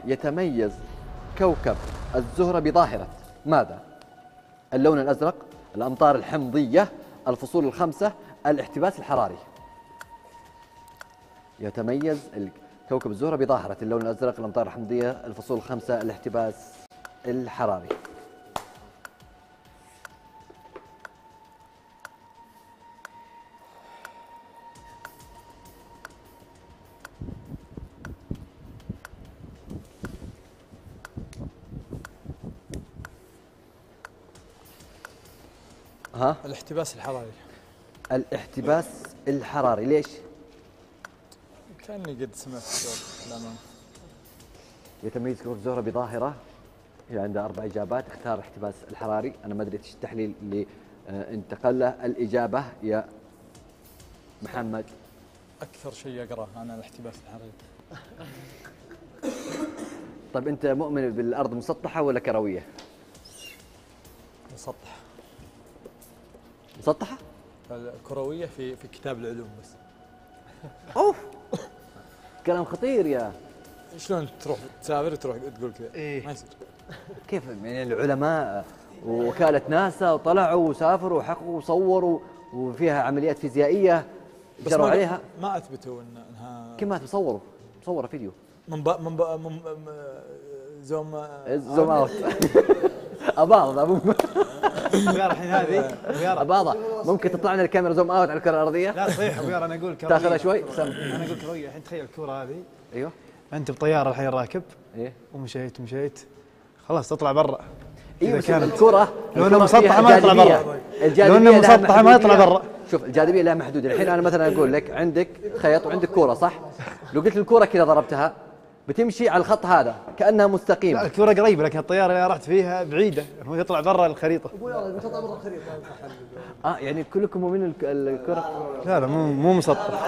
يتميز كوكب الزهرة بظاهرة ماذا؟ اللون الأزرق، الأمطار الحمضية، الفصول الخمسة، الاحتباس الحراري. يتميز كوكب الزهرة بظاهرة اللون الأزرق، الأمطار الحمضية، الفصول الخمسة، الاحتباس الحراري. ها؟ الاحتباس الحراري. الاحتباس الحراري، ليش؟ كأني قد سمعت الأمانة. يتميز كوكب الزهرة بظاهرة، هي عندها 4 إجابات، اختار الاحتباس الحراري. أنا ما أدري إيش التحليل اللي انتقل له. الإجابة يا محمد. أكثر شيء أقرأه أنا الاحتباس الحراري. طيب أنت مؤمن بالأرض مسطحة ولا كروية؟ مسطح. مسطحة؟ الكروية في كتاب العلوم بس. أوف، كلام خطير يا. شلون تروح تسافر وتروح تقول كذا؟ إيه؟ ما يصير. كيف يعني العلماء ووكالة ناسا وطلعوا وسافروا وحققوا وصوروا وفيها عمليات فيزيائية جروا عليها. ما أثبتوا إنها. كيف ما تصوروا؟ مصورة فيديو. من زوم اوت. اباض ويا الحين هذه اباضه ممكن تطلع لنا الكاميرا زوم اوت على الكره الارضيه؟ لا صحيح ويا انا اقول كرويه. تاخذها شوي. انا اقول كرويه. الحين تخيل الكره هذه. ايوه. انت بطياره الحين راكب. ايه. ومشيت خلاص تطلع برا. ايوه كانت الكره لو انها مسطحه ما يطلع برا. لو انها مسطحه ما يطلع برا. شوف الجاذبيه لها محدوده. الحين انا مثلا اقول لك عندك خيط وعندك كوره صح؟ لو قلت الكوره كذا ضربتها بتمشي على الخط هذا كانها مستقيمه. لا الكوره قريبه لكن الطياره اللي رحت فيها بعيده هو يطلع برا الخريطه. تطلع برا الخريطه. يعني كلكم مؤمنين الكره؟ لا مو مسطح.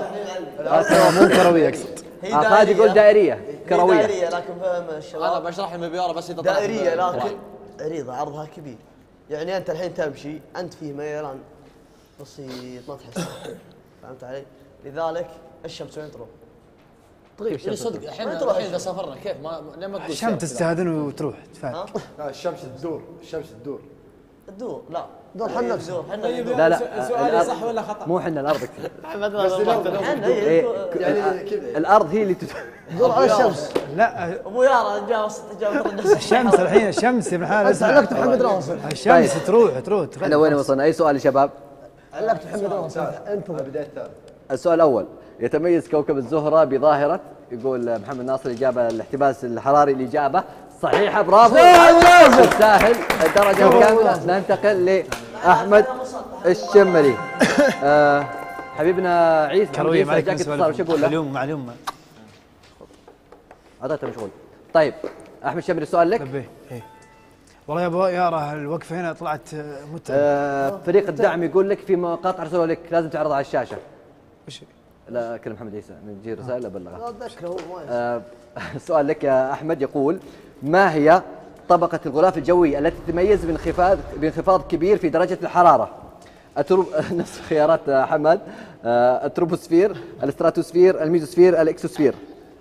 مو كرويه اقصد. خالد يقول دائريه كرويه. دائريه لكن فهم الشباب. انا بشرح المبيار بس اذا دائريه لكن عريضه عرضها كبير. يعني انت الحين تمشي انت فيه ميلان بسيط ما تحس. فهمت علي؟ لذلك الشمس وين تروح؟ طيب صدق الحين اذا سافرنا كيف لما تقول الشمس تستاذن وتروح تفات. لا الشمس تدور تدور. لا دور حنا نفسه. لا سؤالي صح ولا خطا؟ مو احنا الارض بس يعني الارض هي اللي تدور على الشمس. لا ابو يارا جاوب الشمس الحين الشمس ابن حلال اسمع. علقت محمد راسل. الشمس تروح احنا وين وصلنا؟ اي سؤال يا شباب؟ علقت محمد راسل. انتظر بدايه الثالث. السؤال الاول، يتميز كوكب الزهرة بظاهرة، يقول محمد ناصر الإجابة الاحتباس الحراري. الإجابة صحيحة، برافو. سهل الدرجة الكاملة. ننتقل لأحمد الشمري. حبيبنا عيسى كروية ما عليك اتصال وش يقول له؟ معلومة عطيته مشغول. طيب أحمد الشمري السؤال لك. إيه. والله يا ابو يارا الوقفة هنا طلعت متعبة. فريق الدعم يقول لك في مقاطع رسلوا لك لازم تعرضها على الشاشة. وش؟ لا كلم محمد عيسى نجي رسائل ابلغه. لا اتذكره هو السؤال لك يا احمد يقول ما هي طبقة الغلاف الجوي التي تتميز بانخفاض كبير في درجة الحرارة؟ نفس خيارات حمد. التروبوسفير، الاستراتوسفير، الميزوسفير، الاكسوسفير.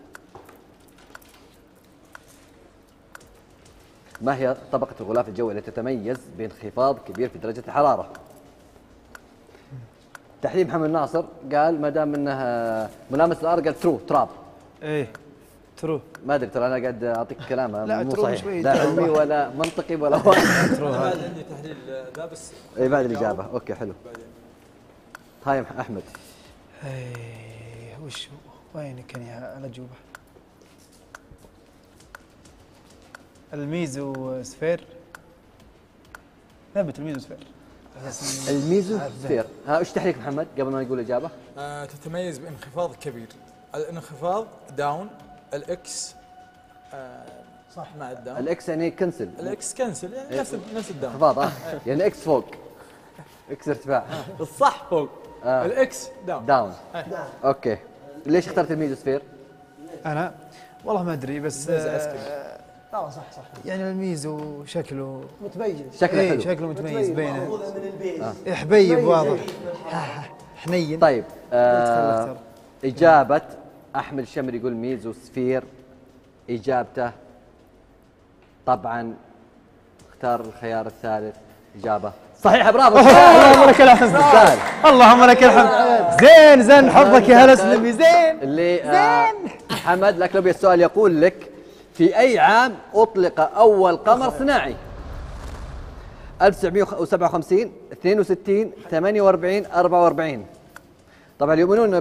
ما هي طبقة الغلاف الجوي التي تتميز بانخفاض كبير في درجة الحرارة؟ تحليل محمد ناصر قال ما دام انها ملامس الارض قال تراب. ايه ترو. ما ادري ترى انا قاعد اعطيك كلام مو صحيح، شوي لا علمي ولا منطقي ولا واحد. ترو هذا عندي تحليل ذا بس. اي بعد الاجابه. اوكي حلو. هاي احمد. وش وينك يا الاجوبه؟ الميزوسفير. ثبت الميزوسفير. الميزوسفير. ايش تحليلك محمد قبل ما نقول الاجابه؟ تتميز بانخفاض كبير. الانخفاض داون. الاكس صح مع الداون. الاكس يعني كنسل. الاكس كنسل يعني نفس الداون. انخفاض يعني اكس فوق. اكس ارتفاع. الصح فوق. الاكس داون. اوكي. ليش اخترت الميزوسفير؟ انا والله ما ادري بس لا صح يعني الميزو شكله متميز. شكله حلو. شكله متميز بينه. من البيت. حبيب واضح. حنين. طيب اجابه احمد الشمري يقول ميزوسفير إجابته طبعا اختار الخيار الثالث إجابة صحيحة. برافو. اللهم لك الحمد. سهل. اللهم لك الحمد. زين زين حظك يا هلا سلمي زين. اللي حمد الأكلوبي السؤال يقول لك في أي عام أطلق أول قمر صناعي؟ 1957 62 48 44. طبعا يؤمنون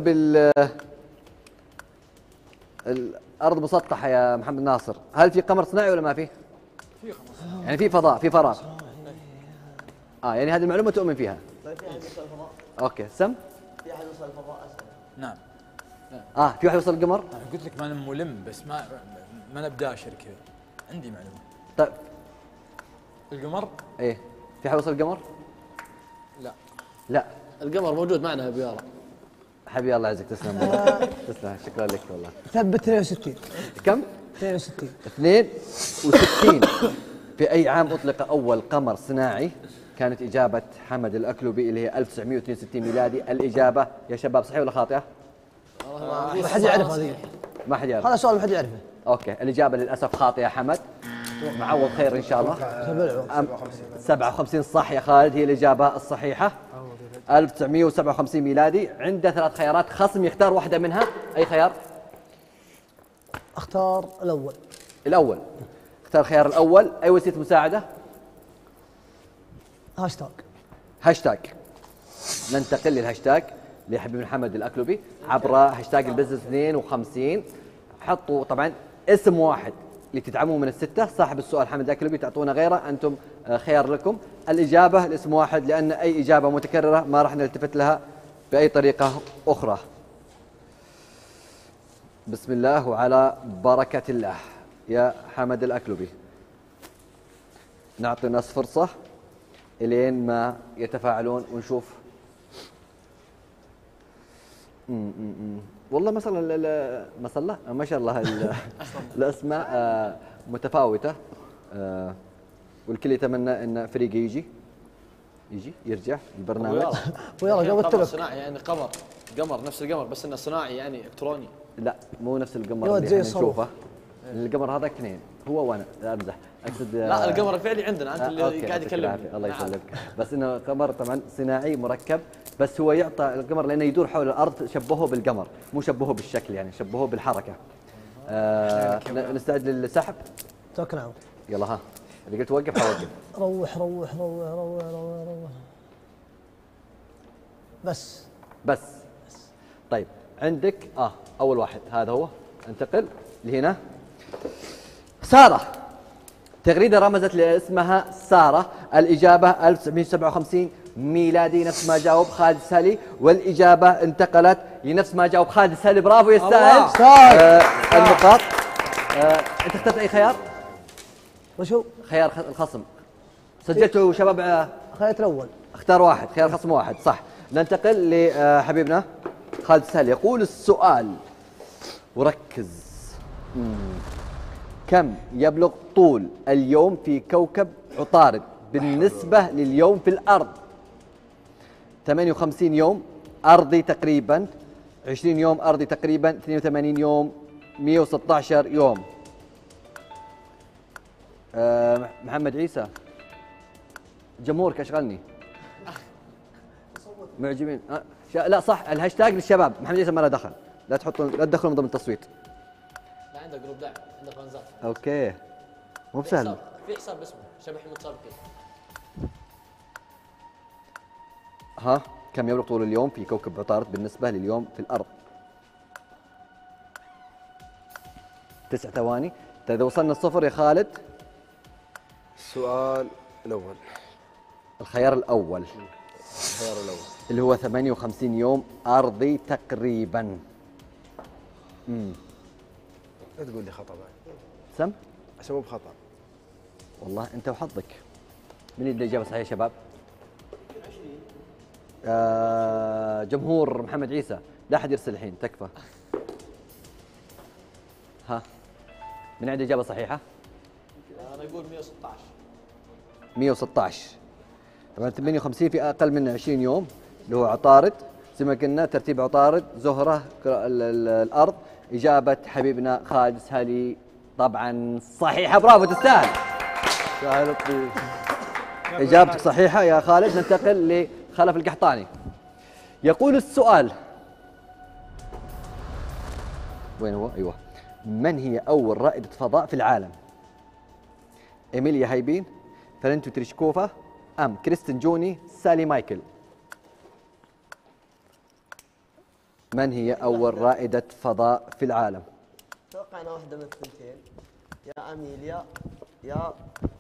الأرض مسطحة يا محمد ناصر، هل في قمر صناعي ولا ما فيه؟ في قمر يعني في فضاء، في فراغ. يعني هذه المعلومة تؤمن فيها. طيب في احد يوصل الفضاء؟ اوكي سم. في احد يوصل الفضاء اسال. نعم. في واحد وصل القمر؟ انا قلت لك ما انا ملم، بس ما انا بداشر كذا. عندي معلومه. طيب القمر؟ ايه في واحد وصل القمر؟ لا. لا. القمر موجود معنا يا بيارة. حبيبي الله يعزك، تسلم والله. تسلم، شكرا لك والله. ثبت 62. كم؟ 62. 62. في أي عام أطلق أول قمر صناعي؟ كانت إجابة حمد الأكلوبي اللي هي 1962 ميلادي. الإجابة يا شباب صحيحة ولا خاطئة؟ ما حد يعرف هذه. ما حد يعرف. هذا سؤال ما حد يعرفه. أوكي الإجابة للأسف خاطئة يا حمد. معوض خير إن شاء الله. 57 صح يا خالد، هي الإجابة الصحيحة. 1957 ميلادي. عنده 3 خيارات، خصم يختار واحدة منها. أي خيار؟ اختار الاول. الأول. اختار الخيار الأول. أي وسيلة مساعدة؟ هاشتاج. هاشتاج. ننتقل للهاشتاج لحبيب محمد الأكلوبي عبر هاشتاج البزنس 52. حطوا طبعا اسم واحد اللي تدعموه من الستة. صاحب السؤال حمد الأكلوبي، تعطونا غيره أنتم خيار لكم. الإجابة الاسم واحد، لأن أي إجابة متكررة ما راح نلتفت لها بأي طريقة أخرى. بسم الله وعلى بركة الله يا حمد الأكلوبي. نعطي الناس فرصة إلين ما يتفاعلون ونشوف. والله ما شاء الله الأسماء متفاوتة، والكل يتمنى أن فريقه يجي يرجع البرنامج. ويلا قبل قمر لك. صناعي يعني قمر نفس القمر، بس انه صناعي يعني الكتروني. لا مو نفس القمر يود اللي زي احنا الصاروخ. نشوفه. القمر هذا اثنين، هو وانا لا امزح، اقصد لا القمر الفعلي عندنا، انت اللي أوكي، قاعد يعطيك يكلمني. العافية، الله يسلمك. بس انه قمر طبعا صناعي مركب، بس هو يعطى القمر لانه يدور حول الارض، شبهوه بالقمر، مو شبهوه بالشكل، يعني شبهوه بالحركه. نستعد للسحب. توكل على يلا ها، اللي قلت وقف حوقف. روح روح روح روح روح روح. بس. طيب عندك اول واحد هذا هو. انتقل لهنا. سارة. تغريدة رمزت لاسمها سارة. الإجابة 1957 ميلادي، نفس ما جاوب خالد سالي، والإجابة انتقلت لنفس ما جاوب خالد سالي. برافو يستاهل النقاط. أنت اخترت أي خيار؟ وشو؟ خيار الخصم. سجلتوا شباب؟ خيط الاول. اختار واحد، خيار خصم واحد، صح. ننتقل لحبيبنا خالد سالي. يقول السؤال وركز. كم يبلغ طول اليوم في كوكب عطارد بالنسبة لليوم في الأرض؟ 58 يوم أرضي تقريبا، 20 يوم أرضي تقريبا، 82 يوم، 116 يوم. محمد عيسى جمهورك أشغلني معجبين. لا صح، الهاشتاج للشباب. محمد عيسى ما له دخل، لا تدخلوا من ضمن التصويت. لا عنده جروب دعم، عنده فانزات. اوكي مو بسهل. في حساب اسمه شبح المتسابقين. ها، كم يبلغ طول اليوم في كوكب عطارد بالنسبة لليوم في الأرض؟ 9 ثواني. إذا وصلنا الصفر يا خالد. السؤال الأول. الخيار الأول اللي هو 58 يوم أرضي تقريبا. لا تقول لي خطأ بعد. سم؟ عشان مو بخطأ. والله أنت وحظك. من اللي الإجابة صحيحة يا شباب؟ جمهور محمد عيسى، لا أحد يرسل الحين، تكفى. ها، من عنده إجابة صحيحة؟ انا اقول 116. 116. طبعا 58 في أقل من 20 يوم اللي هو عطارد، زي ما قلنا ترتيب عطارد، زهرة، الأرض. إجابة حبيبنا خالد سالي طبعا صحيحة، برافو تستاهل. إجابتك صحيحة يا خالد. ننتقل لخلف القحطاني. يقول السؤال، وين هو؟ أيوه. من هي أول رائدة فضاء في العالم؟ إيميليا هايبين، فالنتو تريشكوفا، أم كريستين جوني، سالي مايكل؟ من هي أول رائدة فضاء في العالم؟ اتوقع انها واحده من الثنتين، يا اميليا يا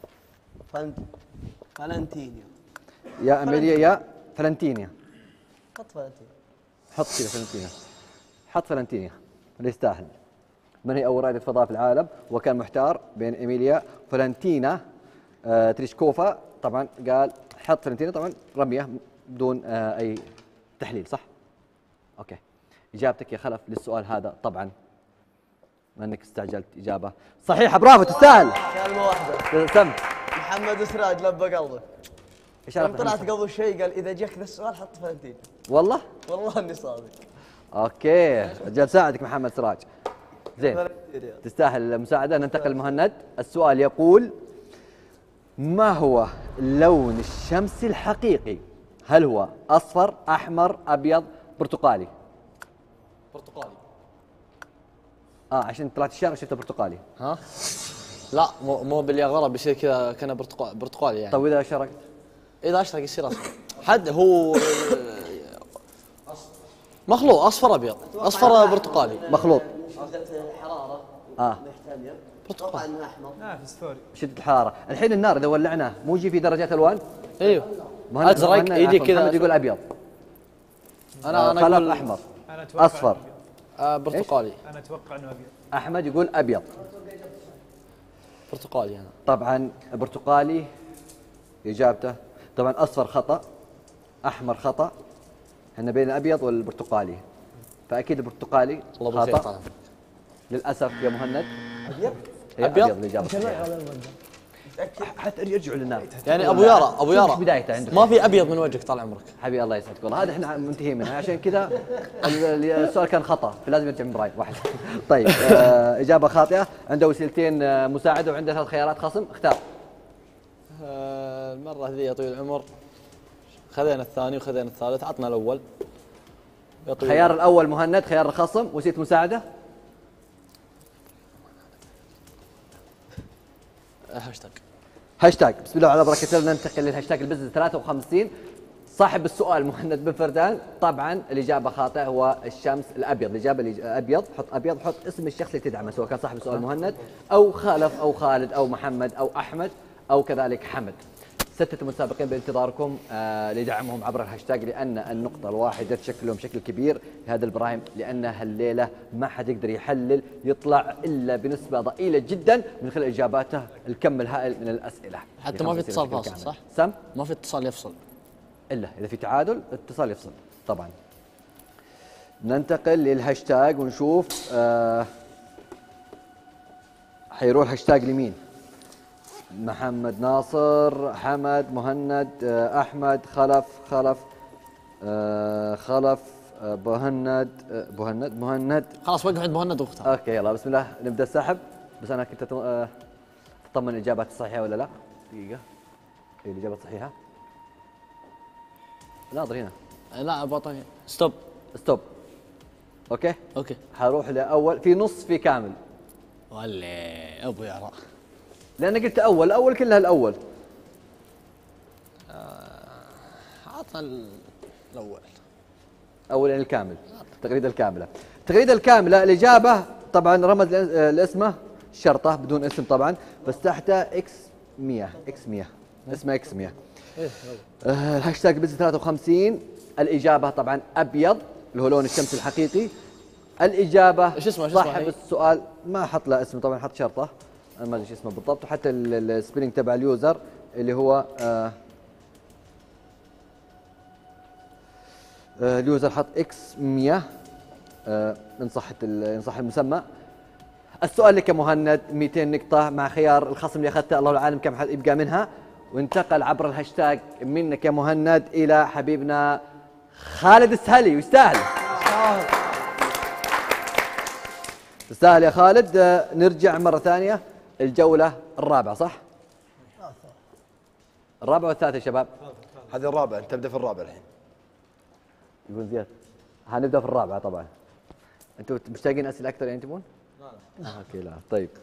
فالنتينيا. يا أميليا يا فلنتينيا. حط فالنتينيا. حط كذا فلنتينيا، حط فلنتينيا اللي يستاهل. من هي أول رائدة فضاء في العالم؟ وكان محتار بين إيميليا فلنتينا تريشكوفا. طبعا قال حط فلنتينا، طبعا رمية بدون أي تحليل، صح؟ أوكي. إجابتك يا خلف للسؤال هذا طبعا، ما أنك استعجلت، إجابة صحيحة، برافو تستاهل. كلمه واحده. سم. محمد سراج لبى قلبك. ايش عرفت؟ طلعت قبل شيء قال اذا جاك ذا السؤال حط فالنتينا. والله؟ والله اني صادق. اوكي، رجال ساعدك محمد سراج. زين، تستاهل المساعدة. ننتقل لمهند. السؤال يقول: ما هو لون الشمس الحقيقي؟ هل هو أصفر، أحمر، أبيض، برتقالي؟ برتقالي. عشان طلعت الشارع شفته برتقالي. ها؟ لا مو باليغرة بيصير كذا كان برتقالي يعني. طيب إذا شرقت؟ إذا أشرق يصير أصفر. حد هو مخلوط أصفر أبيض، أصفر برتقالي مخلوط. شدة الحراره محتمل. اتوقع انه احمر. نافس ثوري. شدة الحرارة. الحين النار إذا ولعناه مو يجي في درجات ألوان؟ ايوه. مهند أزرق يجي كذا. محمد يقول أبيض. أنا خلف أقول أحمر. انا اتوقع أصفر. برتقالي. انا اتوقع انه ابيض. أحمد يقول أبيض. برتقالي أنا. طبعا برتقالي إجابته. طبعا أصفر خطأ، أحمر خطأ، احنا بين الأبيض والبرتقالي، فأكيد البرتقالي الله بالخير خطأ طبعا. للأسف يا مهند. ابيض؟ أبيض الإجابة الصحيحة. حتى يرجعوا لنا يعني أبو يارا شوف بدايته عندك. ما في أبيض من وجهك طال عمرك. حبيبي الله يسعدك والله، هذا احنا منتهي منها، عشان كذا السؤال كان خطأ، فلازم يرجع من براي واحد. طيب إجابة خاطئة. عنده وسيلتين مساعدة وعنده 3 خيارات خصم، اختار. المرة ذي يا طويل العمر خذينا الثاني وخذينا الثالث، عطنا الأول. خيار الأول مهند، خيار الخصم، وسيلة مساعدة. هاشتاج. بسم الله على بركة الله. ننتقل للهاشتاج البزنس 53. صاحب السؤال مهند بن فردان. طبعا الإجابة خاطئة، هو الشمس الأبيض. الإجابة أبيض. حط أبيض، حط اسم الشخص اللي تدعمه، سواء كان صاحب السؤال مهند أو خالف أو خالد أو محمد أو أحمد أو كذلك حمد. 6 متسابقين بانتظاركم لدعمهم عبر الهاشتاج، لأن النقطة الواحدة تشكل لهم بشكل كبير في هذا البراهيم، لأن هالليلة ما حد يقدر يحلل يطلع إلا بنسبة ضئيلة جدا من خلال إجاباته الكم الهائل من الأسئلة. حتى ما في اتصال فاصل، صح؟ سم؟ ما في اتصال يفصل إلا إذا في تعادل اتصال يفصل طبعا. ننتقل للهاشتاج ونشوف حيروح هاشتاج لمين؟ محمد ناصر، حمد، مهند، أحمد، خلف مهند. خلاص وقف عند مهند واختار. اوكي يلا بسم الله نبدا السحب. بس انا كنت تطمن الاجابات الصحيحه ولا لا؟ دقيقه. اي الاجابه الصحيحه. ناظر هنا. لا بطني. ستوب. اوكي اوكي. حروح لاول، في نص، في كامل. ولا ابو يارا. لأن قلت أول كلها الأول. عطنا الأول. أول يعني الكامل. التغريدة الكاملة. التغريدة الكاملة الإجابة طبعا رمز لاسمه شرطة بدون اسم طبعا، بس تحته إكس 100 اسمه إكس 100. الهاشتاج بزنس 53. الإجابة طبعا أبيض اللي هو لون الشمس الحقيقي. الإجابة ايش اسمه صاحب السؤال ما حط له اسم طبعا، حط شرطة أنا ما أدري ايش اسمه بالضبط، وحتى السبيلنج تبع اليوزر اللي هو اليوزر حط اكس 100 إن صح المسمى. السؤال لك يا مهند 200 نقطة مع خيار الخصم اللي أخذته الله العالم كم يبقى منها، وانتقل عبر الهاشتاج منك يا مهند إلى حبيبنا خالد السهلي، ويستاهل. تستاهل يا خالد. نرجع مرة ثانية الجولة الرابعة صح؟ الرابعة والثالثة يا شباب؟ هذه الرابعة، أنت تبدأ في الرابعة الحين. يقول زياد هنبدأ في الرابعة طبعا. أنتم مشتاقين أسئلة أكثر يعني تبون؟ لا اوكي لا طيب